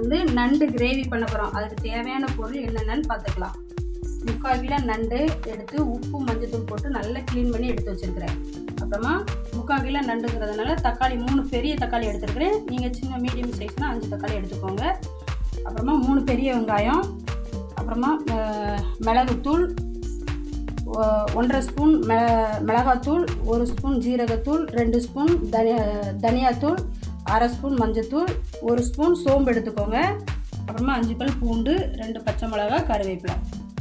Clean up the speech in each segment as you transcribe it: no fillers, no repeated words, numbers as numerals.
வந்து நண்டு கிரேவி பண்ண போகிறோம். அதுக்கு தேவையான பொருள் என்னென்னு பார்த்துக்கலாம். 3/4 கிலோ நண்டு எடுத்து உப்பு மஞ்சத்தூள் போட்டு நல்லா க்ளீன் பண்ணி எடுத்து வச்சுருக்கிறேன். அப்புறமா 3/4 கிலோ நண்டுங்கிறதுனால தக்காளி 3 பெரிய தக்காளி எடுத்துருக்கிறேன். நீங்கள் சின்ன மீடியம் சைஸ்னால் 5 தக்காளி எடுத்துக்கோங்க. அப்புறமா 3 பெரிய வெங்காயம், அப்புறமா மிளகுத்தூள், 1.5 ஸ்பூன் மிளகாத்தூள், 1 ஸ்பூன் ஜீரகத்தூள், 2 ஸ்பூன் தனியாத்தூள், 1/2 ஸ்பூன் மஞ்சத்தூள், 1 ஸ்பூன் சோம்பு எடுத்துக்கோங்க. அப்புறமா 5 பல் பூண்டு, 2 பச்சை மிளகா, கருவேப்பிலை.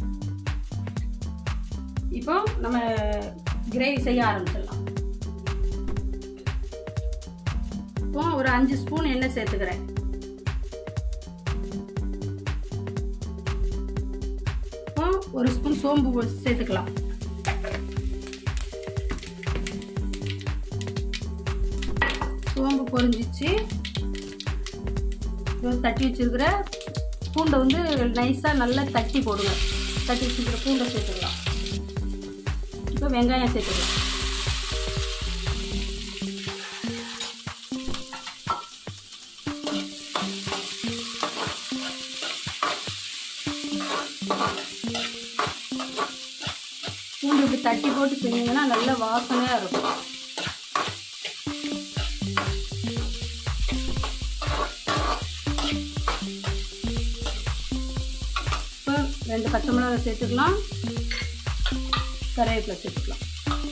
இப்போ நம்ம கிரேவி செய்ய ஆரம்பிச்சிடலாம். இப்போ ஒரு 5 ஸ்பூன் எண்ணெய் சேர்த்துக்கிறேன். இப்போ 1 ஸ்பூன் சோம்பு சேர்த்துக்கலாம். சோம்பு பொரிஞ்சிச்சு. தட்டி வச்சிருக்கிற பூண்டை வந்து நைஸாக நல்லா தட்டி போடுங்க. தட்டி வச்சுக்கிற பூண்டை சேர்த்துக்கலாம். இப்போ வெங்காயம் சேர்த்துக்கலாம். பூண்டு இப்படி தட்டி போட்டு செஞ்சீங்கன்னா நல்ல வாசனையாக இருக்கும். இப்போ 2 பச்சை மிளகாய் சேர்த்துக்கலாம். கருவேப்பிலை சேர்த்துக்கலாம்.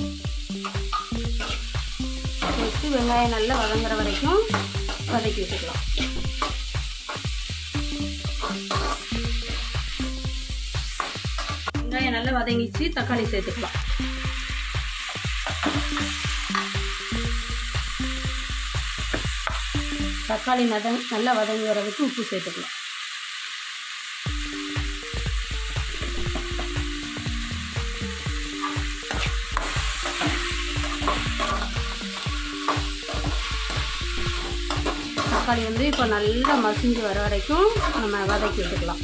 சேர்த்து வெங்காயம் நல்லா வதங்குற வரைக்கும் வதக்கி வச்சுக்கலாம். வெங்காயம் நல்லா வதங்கிச்சு. தக்காளி சேர்த்துக்கலாம். தக்காளி நல்லா வதங்கி வரதுக்கு உப்பு சேர்த்துக்கலாம். தக்காளி வந்து இப்போ நல்லா மசிஞ்சு வர வரைக்கும் நம்ம வதக்கி விட்டுக்கலாம்.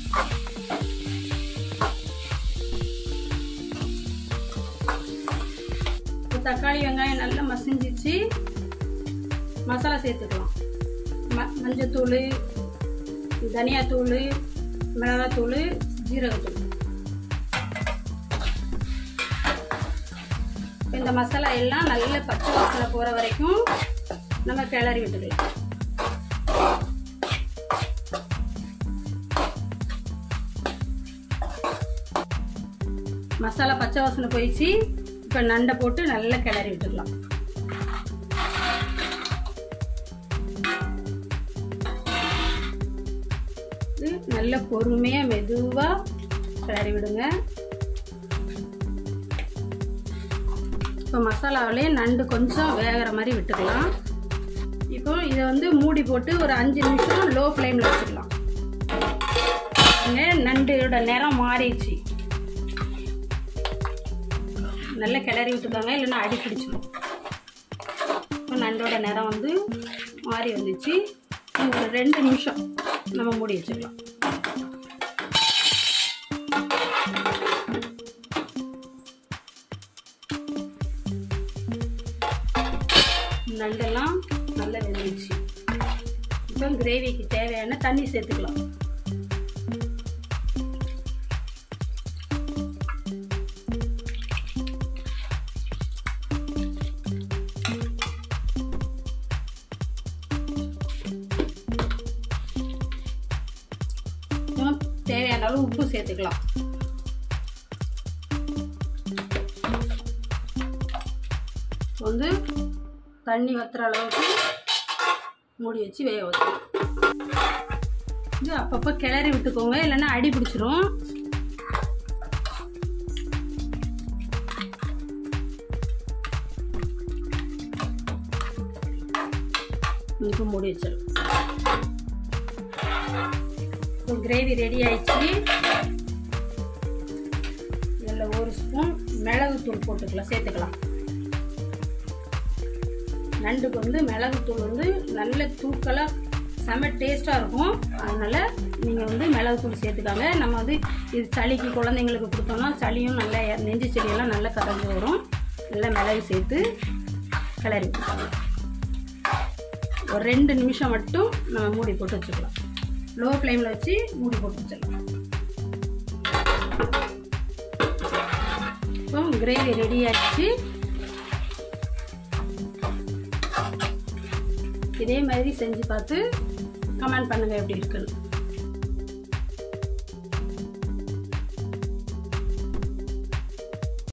இப்போ தக்காளி வெங்காயம் நல்லா மசிஞ்சிச்சு. மசாலா சேர்த்துக்கலாம். மஞ்சத்தூள், தனியாத்தூள், மிளகாத்தூள், ஜீரகத்தூள். இந்த மசாலா எல்லாம் நல்ல பச்சை வாசனை போகிற வரைக்கும் நம்ம கிளறி விட்டுக்கலாம். மசாலா பச்சை வாசனை போயிடுச்சு. இப்போ நண்டை போட்டு நல்லா கிளறி விட்டுக்கலாம். நல்ல பொறுமையாக மெதுவாக கிளறி விடுங்க. இப்போ மசாலாவிலே நண்டு கொஞ்சம் வேகிற மாதிரி விட்டுக்கலாம். இப்போ இதை வந்து மூடி போட்டு ஒரு 5 நிமிஷம் லோ ஃப்ளேமில் வச்சுக்கலாம். நண்டோட நிறம் மாறிடுச்சு. நல்லா கிளறி விட்டுக்காங்க, இல்லைன்னா அடி பிடிச்சிடும். இப்போ நண்டோட நிறம் வந்து மாறி வந்துச்சு. ஒரு 2 நிமிஷம் நம்ம மூடி வச்சுக்கலாம். நண்டெல்லாம் நல்லா வெந்துச்சு. இப்போ கிரேவிக்கு தேவையான தண்ணி சேர்த்துக்கலாம். தேவையான அளவு உப்பு சேர்த்துக்கலாம். வந்து தண்ணி வத்துற அளவுக்கு மூடி வச்சு வேக வச்சுக்கலாம். இது அப்பப்போ கிளறி விட்டுக்கோங்க, இல்லைன்னா அடி பிடிச்சிரும். இப்போ மூடி வச்சிடும். இப்போ கிரேவி ரெடி ஆயிடுச்சு. இதில் 1 ஸ்பூன் மிளகுத்தூள் போட்டுக்கலாம், சேர்த்துக்கலாம். நண்டுக்கு வந்து மிளகுத்தூள் வந்து நல்ல தூக்கலாக செம்ம டேஸ்ட்டாக இருக்கும். அதனால் நீங்கள் வந்து மிளகுத்தூள் சேர்த்துக்காங்க. நம்ம வந்து இது சளிக்கு குழந்தைங்களுக்கு கொடுத்தோம்னா சளியும் நல்லா நெஞ்சு செடியெல்லாம் நல்லா கரைஞ்சி வரும். நல்லா மிளகு சேர்த்து கிளறி விட்டுக்கலாம். ஒரு 2 நிமிஷம் மட்டும் நம்ம மூடி போட்டு வச்சுக்கலாம். லோ ஃப்ளேமில் வச்சு மூடி போட்டு வச்சிடலாம். இப்போ கிரேவி ரெடி ஆகிடுச்சு. இதே மாதிரி செஞ்சு பார்த்து கமெண்ட் பண்ணுங்கள் எப்படி இருக்குன்னு.